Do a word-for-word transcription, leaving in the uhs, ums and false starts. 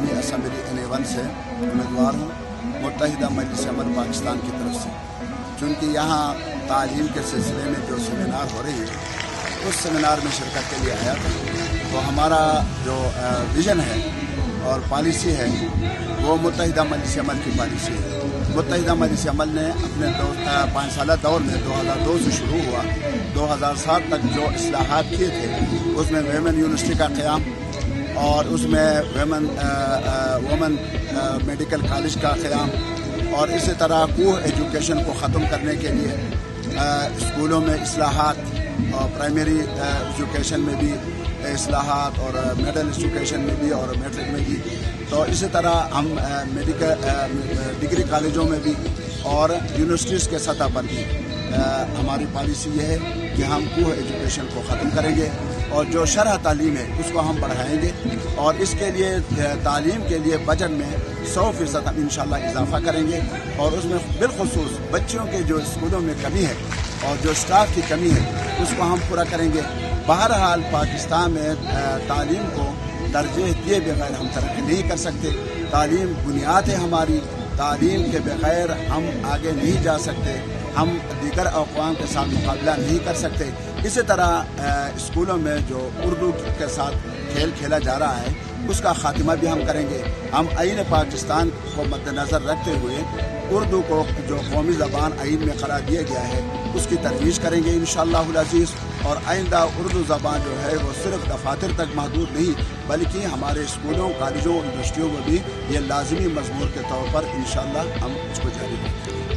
عوامی assembly N اے one سے امیدوار ہوں متحدہ مجلس عمل پاکستان کی طرف سے، چونکہ یہاں تعلیم کے سلسلے میں جو سیمینار ہو رہی ہے اس سیمینار میں شرکت کے لیے آیا تھا۔ تو ہمارا جو ویژن ہے اور پالیسی ہے وہ متحدہ مجلس عمل کی پالیسی ہے۔ متحدہ مجلس عمل نے اپنے دو پانچ سالہ دور میں دو ہزار دو سے شروع ہوا دو ہزار سات تک جو اصلاحات کیے تھے اس میں ویمن یونیورسٹی کا قیام اور اس میں ویمن وومن میڈیکل کالج کا قیام اور اسی طرح کوہ ایجوکیشن کو ختم کرنے کے لیے اسکولوں میں اصلاحات اور پرائمری ایجوکیشن میں بھی اصلاحات اور مڈل ایجوکیشن میں بھی اور میٹرک میں بھی، تو اسی طرح ہم میڈیکل ڈگری کالجوں میں بھی اور یونیورسٹیز کے سطح پر بھی ہماری پالیسی یہ ہے کہ ہم کوہ ایجوکیشن کو ختم کریں گے اور جو شرح تعلیم ہے اس کو ہم بڑھائیں گے اور اس کے لیے تعلیم کے لیے بجٹ میں سو فیصد ہم انشاءاللہ اضافہ کریں گے اور اس میں بالخصوص بچوں کے جو اسکولوں میں کمی ہے اور جو اسٹاف کی کمی ہے اس کو ہم پورا کریں گے۔ بہرحال پاکستان میں تعلیم کو ترجیح دیے بغیر ہم ترقی نہیں کر سکتے۔ تعلیم بنیاد ہے ہماری، تعلیم کے بغیر ہم آگے نہیں جا سکتے، ہم دیگر اقوام کے ساتھ مقابلہ نہیں کر سکتے۔ اسی طرح اسکولوں میں جو اردو کے ساتھ کھیل کھیلا جا رہا ہے اس کا خاتمہ بھی ہم کریں گے۔ ہم آئین پاکستان کو مد نظر رکھتے ہوئے اردو کو جو قومی زبان آئین میں قرار دیا گیا ہے اس کی ترویج کریں گے انشاءاللہ العزیز، اور آئندہ اردو زبان جو ہے وہ صرف دفاتر تک محدود نہیں بلکہ ہمارے اسکولوں، کالجوں، یونیورسٹیوں میں بھی یہ لازمی مضمون کے طور پر انشاءاللہ ہم اس کو جاری رکھیں گے۔